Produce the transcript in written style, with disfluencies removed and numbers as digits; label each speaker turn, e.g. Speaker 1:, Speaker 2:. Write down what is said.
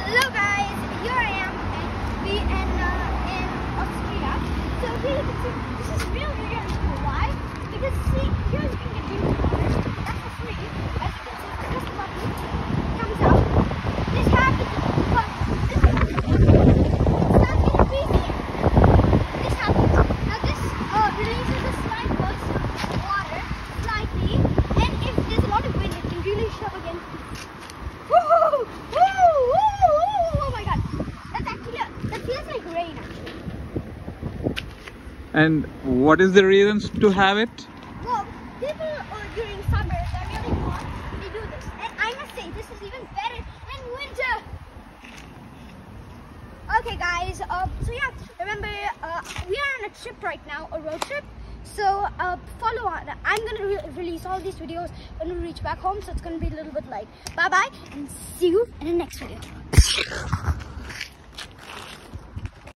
Speaker 1: Hello guys, here I am in Vienna in Austria. So here you can see, this is really cool. Why? Because see, here you can get drinking water. That's for free. As you can see, this button comes out. This happens, but this happens. It's not getting creepy. This happens. Now this releases a slight burst of water, slightly, and if there's a lot of wind, it can really shove against the woo! Oh my god! That feels like rain actually.
Speaker 2: And what is the reason to have it?
Speaker 1: Well, people during summer, they're really hot, they do this. And I must say, this is even better in winter. Okay guys, so yeah, remember, we are on a trip right now, a road trip. So follow on. I'm going to release all these videos when we reach back home. So it's going to be a little bit like bye-bye and see you in the next video.